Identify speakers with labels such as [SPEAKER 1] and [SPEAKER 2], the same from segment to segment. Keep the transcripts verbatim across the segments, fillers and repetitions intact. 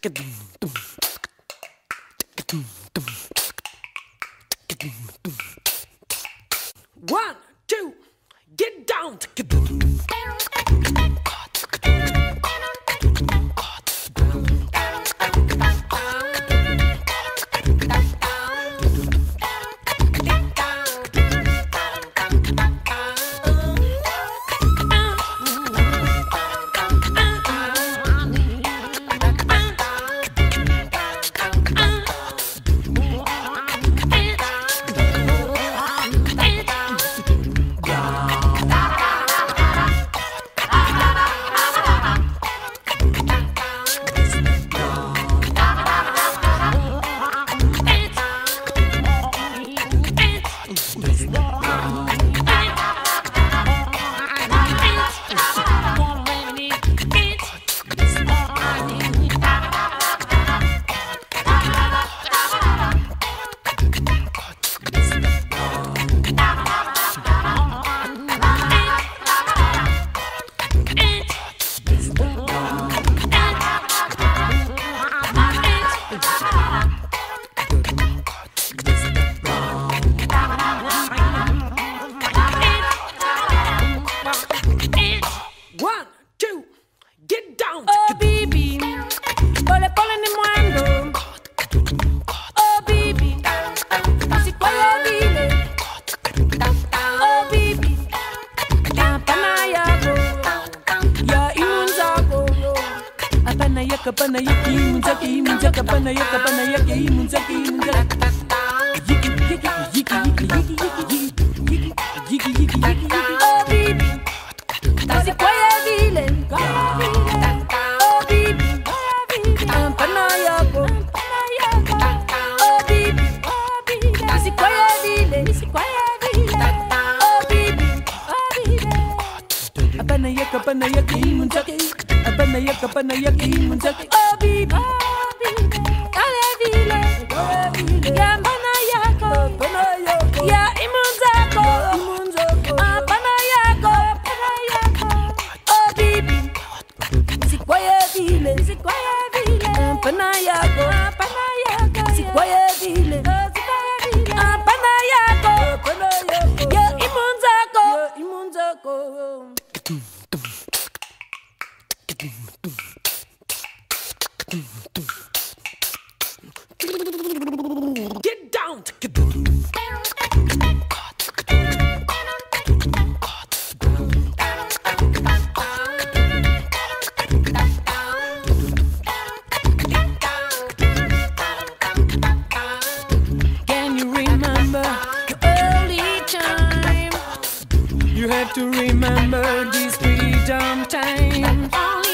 [SPEAKER 1] One, two, get down. One, two, get down.
[SPEAKER 2] Oh baby, pole pole ni mwando. Oh baby, asikwaya vile. Oh baby, apana yako, ya imunzako. Apana yaka, apana yaki imunzaki, imunzaki, apana yaka, apana yaki imunzaki, imunzaki. Yiki yiki yiki yiki yiki yiki yiki yiki yiki yiki. Oh baby, asikwaya vile. Oh baby, apana yako. Oh baby, asikwaya vile. Oh baby, apana yaka, apana yaki imunzaki, apana yaka, apana yaki imunzaki. Oh baby, kale vile. Ya apana yako, ya imunzako, apana yako. Oh baby, sikwaya vile, apana yako, sikwaya vile, apana yako, ya imunzako.
[SPEAKER 1] Get down.
[SPEAKER 2] Can you remember the early time? You have to remember this freedom time.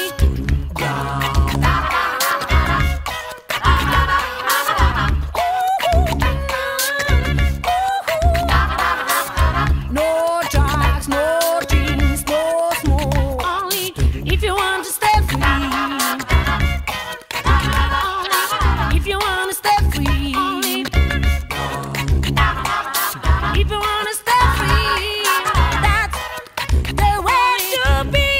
[SPEAKER 2] No drugs, no drinks, no smoke. Only if you want to stay free. If you want to stay free. If you want to stay free. That's the way to be.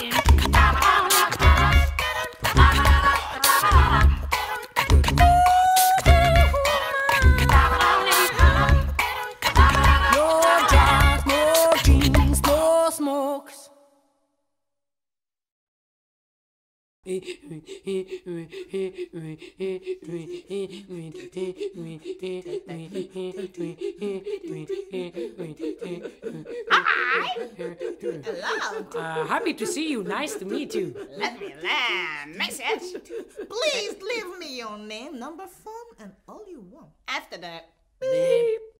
[SPEAKER 2] No drugs, no drinks, no smokes.
[SPEAKER 1] Uh, happy to see you. Nice to meet you.
[SPEAKER 3] Let me learn. Message. Please leave me your name, number, phone, and all you want. After that, beep.